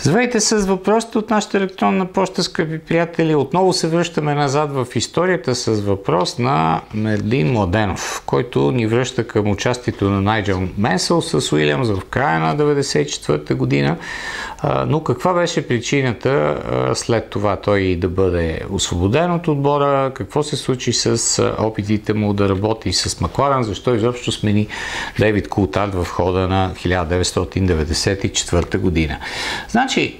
Здравейте, с въпросите от нашата електронна поща, скъпи приятели. Отново се връщаме назад в историята с въпрос на Мердин Младенов, който ни връща към участието на Найджел Менсъл с Уилямс в края на 1994 година. Но каква беше причината след това той да бъде освободен от отбора? Какво се случи с опитите му да работи с Макларен? Защо изобщо смени Дейвид Култард в хода на 1994 година? Значи,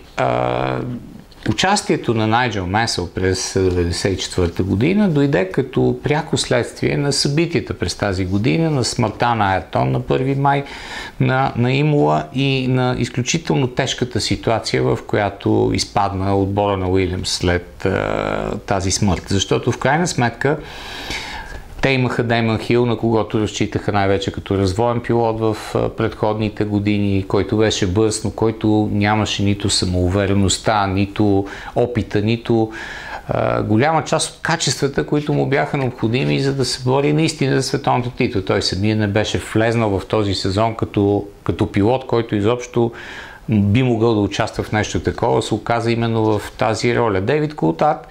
участието на Найджел Менсъл през 1994 година дойде като пряко следствие на събитията през тази година, на смъртта на Айртон на 1 май на Имола и на изключително тежката ситуация, в която изпадна отбора на Уилямс след тази смърт. Защото в крайна сметка те имаха Деймън Хил, на когото разчитаха най-вече като развоен пилот в предходните години, който беше бърз, но който нямаше нито самоувереността, нито опита, нито голяма част от качествата, които му бяха необходими, за да се бори наистина за световното титул. Той самия не беше влезнал в този сезон като пилот, който изобщо би могъл да участва в нещо такова, се оказа именно в тази роля. Дейвид Култард,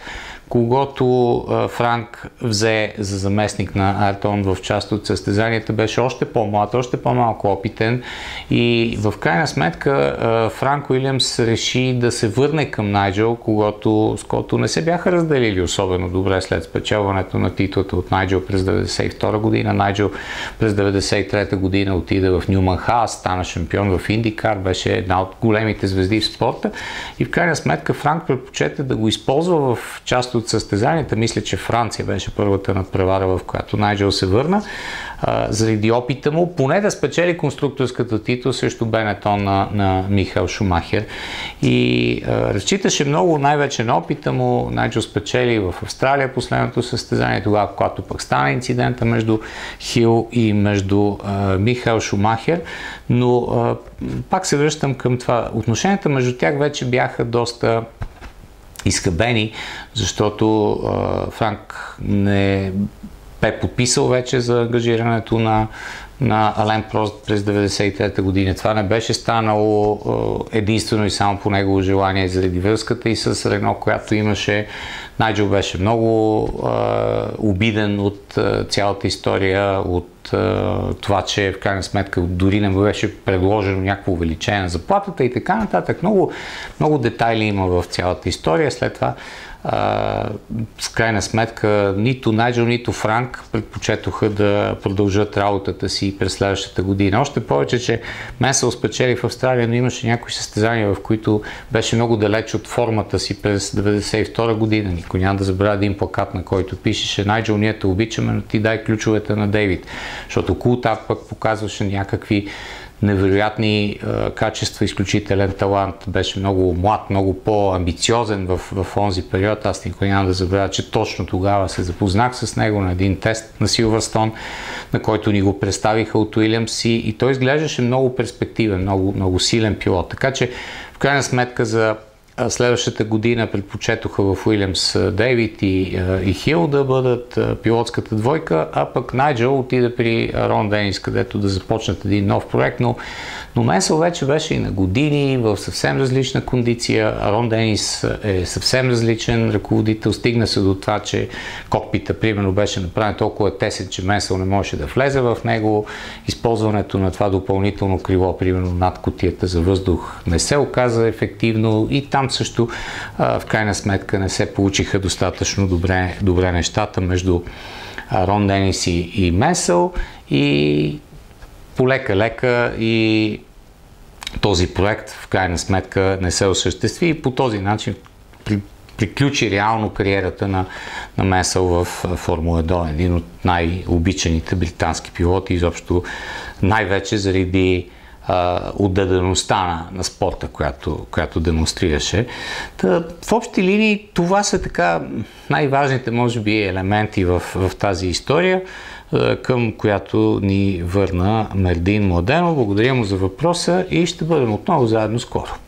когато Франк взе за заместник на Айртон в част от състезанията, беше още по-млад, още по-малко опитен и в крайна сметка Франк Уилямс реши да се върне към Найджел, с когото не се бяха разделили особено добре след спечелването на титлата от Найджел през 1992 година. Найджел през 1993 година отиде в Нюман Хаас, стана шампион в Индикар, беше една от големите звезди в спорта и в крайна сметка Франк предпочете да го използва в част от състезанията. Мисля, че Франция беше първата надпревара, в която Найджел се върна, заради опита му, поне да спечели конструкторската титул срещу Бенетон на Михаел Шумахер. И разчиташе много най-вече на опита му. Найджел спечели в Австралия последното състезание, тогава, когато пък стана инцидента между Хил и между Михаел Шумахер. Но пак се връщам към това. Отношенията между тях вече бяха доста изхабени, защото Франк не бе подписал вече за ангажирането на Ален Прост през 1993 година. Това не беше станало единствено и само по негово желание, заради връзката и с Рено, която имаше. Найджел беше много обиден от цялата история, от това, че в крайна сметка дори не беше предложено някакво увеличение на заплатата и така нататък. Много, много детайли има в цялата история. След това с крайна сметка нито Найджел, нито Франк предпочетоха да продължат работата си през следващата година. Още повече, че Менсъл спечели в Австралия, но имаше някои състезания, в които беше много далеч от формата си през 1992 година. Никой няма да забравя един плакат, на който пишеше: Найджел, ние те обичаме, но ти дай ключовете на Дейвид. Защото Култард пък показваше някакви невероятни качества, изключителен талант. Беше много млад, много по-амбициозен в онзи период. Аз никой няма да забравя, че точно тогава се запознах с него на един тест на Силвърстоун, на който ни го представиха от Уилямс и той изглеждаше много перспективен, много, много силен пилот. Така че в крайна сметка за следващата година предпочетоха в Уилямс Дейвид и Хил да бъдат пилотската двойка, а пък Найджел отиде при Рон Денис, където да започнат един нов проект, но Менсъл вече беше и на години, в съвсем различна кондиция. Рон Денис е съвсем различен ръководител. Стигна се до това, че кокпита, примерно, беше направен толкова тесен, че Менсъл не можеше да влезе в него. Използването на това допълнително крило, примерно над кутията за въздух, не се оказа ефективно и там също в крайна сметка не се получиха достатъчно добре нещата между Рон Денис и Менсъл и полека-лека и този проект в крайна сметка не се осъществи и по този начин приключи реално кариерата на Менсъл в Формула 1, един от най-обичаните британски пилоти, изобщо най-вече заради отдадеността на спорта, която демонстрираше. В общи линии това са така най-важните, може би, елементи в тази история, към която ни върна Мердин Младенов. Благодаря му за въпроса и ще бъдем отново заедно скоро.